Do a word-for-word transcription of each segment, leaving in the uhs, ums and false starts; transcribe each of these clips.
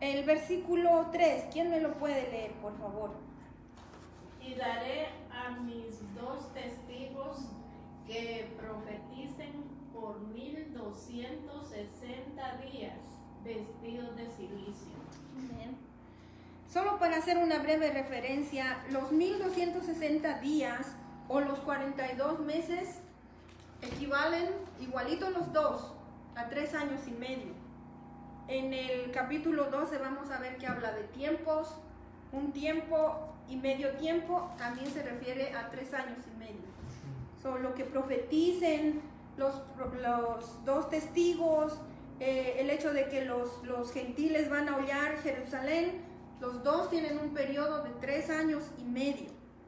el versículo tres, ¿quién me lo puede leer, por favor? Y daré a mis dos testigos que profeticen por mil doscientos sesenta días, vestidos de silicio. Bien. Solo para hacer una breve referencia, los mil doscientos sesenta días o los cuarenta y dos meses equivalen igualito los dos a tres años y medio. En el capítulo doce vamos a ver que habla de tiempos, un tiempo y medio tiempo, también se refiere a tres años y medio. So, lo que profeticen los, los dos testigos, eh, el hecho de que los, los gentiles van a hollar Jerusalén, los dos tienen un periodo de tres años y medio.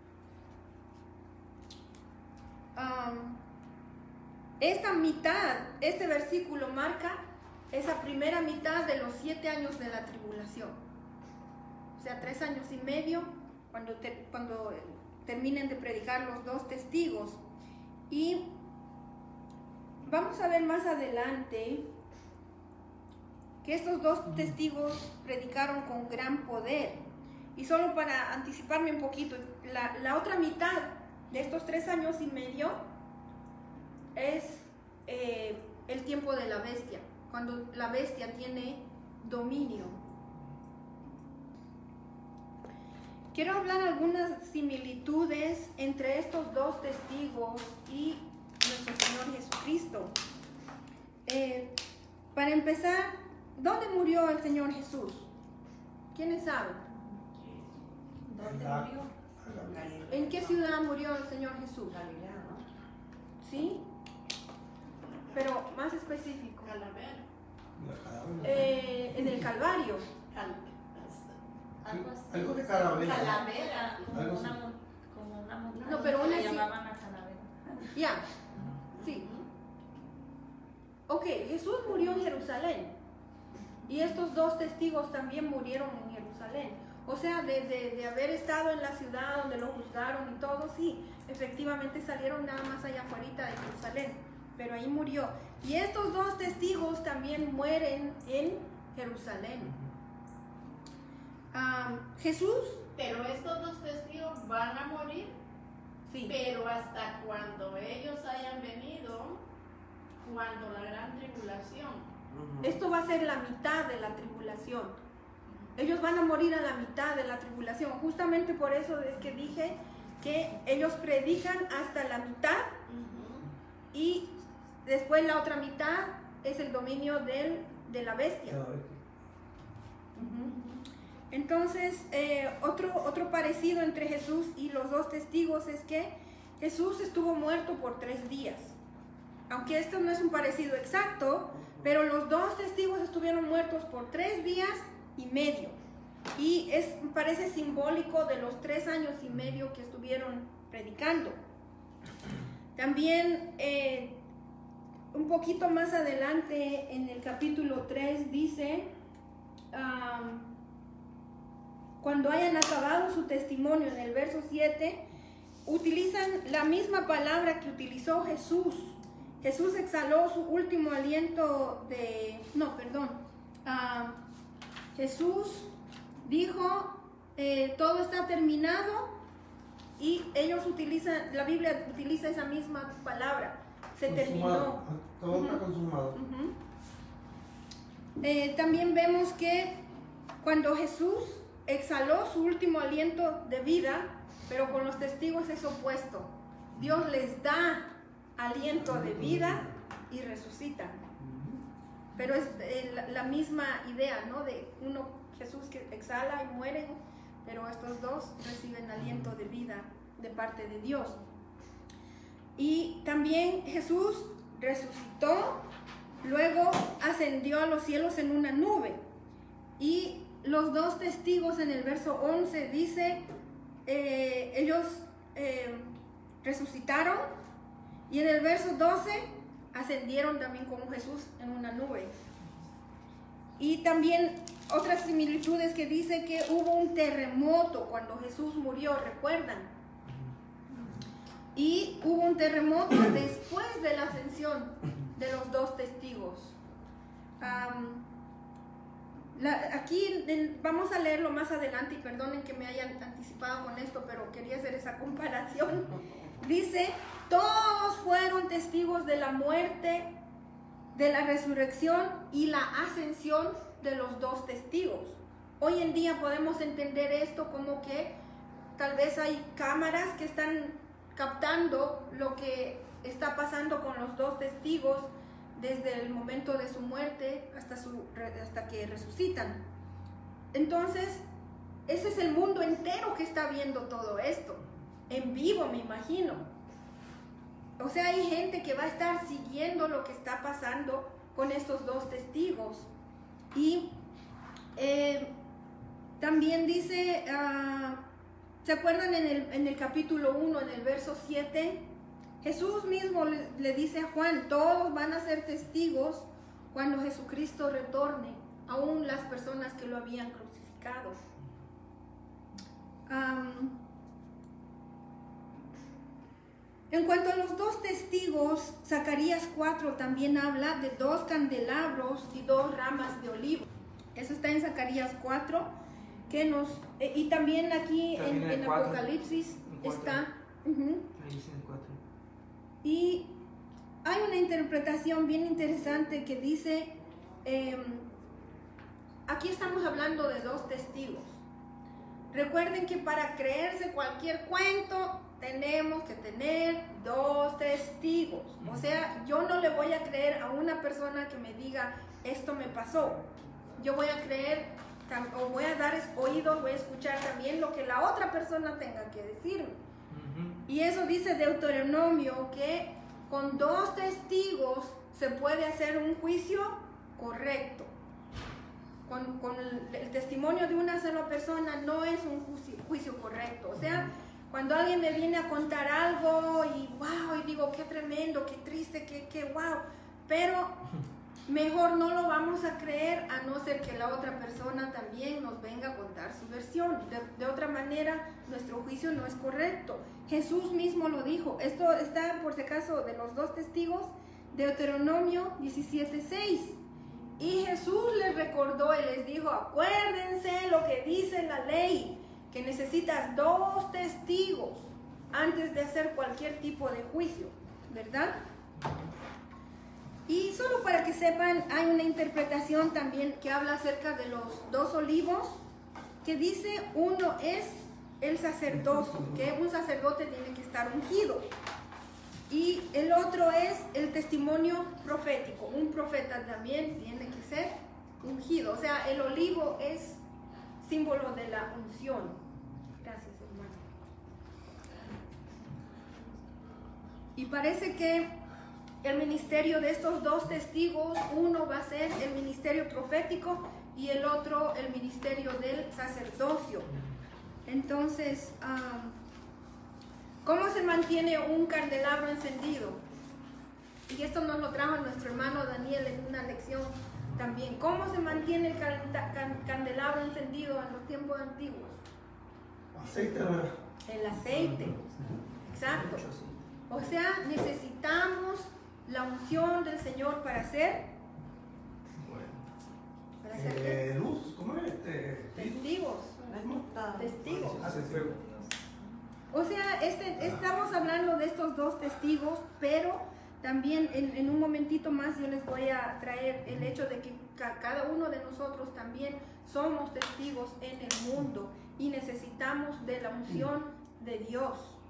Um, esta mitad, este versículo marca esa primera mitad de los siete años de la tribulación. O sea, tres años y medio cuando, te, cuando terminen de predicar los dos testigos. Y vamos a ver más adelante que estos dos testigos predicaron con gran poder. Y solo para anticiparme un poquito, la, la otra mitad de estos tres años y medio es eh, el tiempo de la bestia, cuando la bestia tiene dominio. Quiero hablar algunas similitudes entre estos dos testigos y nuestro Señor Jesucristo. Eh, para empezar, ¿dónde murió el Señor Jesús? ¿Quiénes saben? ¿Dónde murió? ¿En qué ciudad murió el Señor Jesús? Galilea, ¿no? ¿Sí? Pero más específico. Calavera. Eh, en el Calvario. Cal- algo así. Algo de Calavera. Calavera, como Algo una, así. mon- como una montaña. No, pero una le sí. llamaban a Calavera. Ya, sí. Ok, Jesús murió en Jerusalén. Y estos dos testigos también murieron en Jerusalén. O sea, de, de, de haber estado en la ciudad donde lo juzgaron y todo, sí, efectivamente salieron nada más allá afuera de Jerusalén. Pero ahí murió. Y estos dos testigos también mueren en Jerusalén. Um, Jesús, Pero estos dos testigos van a morir, sí. pero hasta cuando ellos hayan venido, cuando la gran tribulación. Esto va a ser la mitad de la tribulación. Ellos van a morir a la mitad de la tribulación. Justamente por eso es que dije que ellos predican hasta la mitad y después la otra mitad es el dominio del, de la bestia. Ujú. Entonces, eh, otro, otro parecido entre Jesús y los dos testigos es que Jesús estuvo muerto por tres días. Aunque esto no es un parecido exacto, pero los dos testigos estuvieron muertos por tres días y medio. Y es, parece simbólico de los tres años y medio que estuvieron predicando. También, eh, un poquito más adelante, en el capítulo tres, dice, um, cuando hayan acabado su testimonio, en el verso siete, utilizan la misma palabra que utilizó Jesús. Jesús exhaló su último aliento de... No, perdón. Uh, Jesús dijo, eh, todo está terminado, y ellos utilizan, la Biblia utiliza esa misma palabra. Se Consumado. terminó. Todo está Ujú. consumado. Ujú. Eh, también vemos que cuando Jesús exhaló su último aliento de vida, pero con los testigos es opuesto. Dios les da aliento de vida y resucitan. Pero es eh, la, la misma idea, ¿no? De uno, Jesús que exhala y muere, pero estos dos reciben aliento de vida de parte de Dios. Y también Jesús resucitó, luego ascendió a los cielos en una nube. Y los dos testigos en el verso once dice, eh, ellos eh, resucitaron, y en el verso doce ascendieron también como Jesús en una nube. Y también otras similitudes que dice que hubo un terremoto cuando Jesús murió, ¿recuerdan? Y hubo un terremoto después de la ascensión de los dos testigos. Um, La, aquí en, vamos a leerlo más adelante y perdonen que me hayan anticipado con esto, pero quería hacer esa comparación. Dice, todos fueron testigos de la muerte, de la resurrección y la ascensión de los dos testigos. Hoy en día podemos entender esto como que tal vez hay cámaras que están captando lo que está pasando con los dos testigos desde el momento de su muerte hasta, su, hasta que resucitan. Entonces, ese es el mundo entero que está viendo todo esto, en vivo, me imagino. O sea, hay gente que va a estar siguiendo lo que está pasando con estos dos testigos. Y eh, también dice, uh, ¿se acuerdan en el, en el capítulo uno, en el verso siete? Jesús mismo le, le dice a Juan, todos van a ser testigos cuando Jesucristo retorne, aún las personas que lo habían crucificado. Um, en cuanto a los dos testigos, Zacarías cuatro también habla de dos candelabros y dos ramas de olivo. Eso está en Zacarías cuatro, que nos, eh, y también aquí también en, en cuatro, Apocalipsis está. Uh-huh. Ahí dice el cuatro. Y hay una interpretación bien interesante que dice, eh, aquí estamos hablando de dos testigos. Recuerden que para creerse cualquier cuento tenemos que tener dos testigos. O sea, yo no le voy a creer a una persona que me diga, esto me pasó. Yo voy a creer, o voy a dar oídos, voy a escuchar también lo que la otra persona tenga que decirme. Y eso dice Deuteronomio, que con dos testigos se puede hacer un juicio correcto. Con, con el, el testimonio de una sola persona no es un juicio, juicio correcto. O sea, cuando alguien me viene a contar algo y wow, y digo, qué tremendo, qué triste, qué, qué wow, pero mejor no lo vamos a creer a no ser que la otra persona también nos venga a contar su versión. De, de otra manera, nuestro juicio no es correcto. Jesús mismo lo dijo. Esto está, por si acaso, de los dos testigos, Deuteronomio diecisiete seis. Y Jesús les recordó y les dijo, acuérdense lo que dice la ley, que necesitas dos testigos antes de hacer cualquier tipo de juicio, ¿verdad? Y solo para que sepan, hay una interpretación también que habla acerca de los dos olivos, que dice, uno es el sacerdocio, que un sacerdote tiene que estar ungido, y el otro es el testimonio profético, un profeta también tiene que ser ungido. O sea, el olivo es símbolo de la unción. Gracias, hermano. Y parece que el ministerio de estos dos testigos, uno va a ser el ministerio profético y el otro el ministerio del sacerdocio. Entonces, um, ¿cómo se mantiene un candelabro encendido? Y esto nos lo trajo nuestro hermano Daniel en una lección también. ¿Cómo se mantiene el can can candelabro encendido en los tiempos antiguos? Aceite, ¿verdad? El aceite, exacto. O sea, necesitamos la unción del Señor para hacer, para hacer eh, luz, ¿cómo es? Este, testigos, testigos. Hace fuego. O sea, este, estamos hablando de estos dos testigos, pero también en, en un momentito más yo les voy a traer el hecho de que ca cada uno de nosotros también somos testigos en el mundo y necesitamos de la unción de Dios.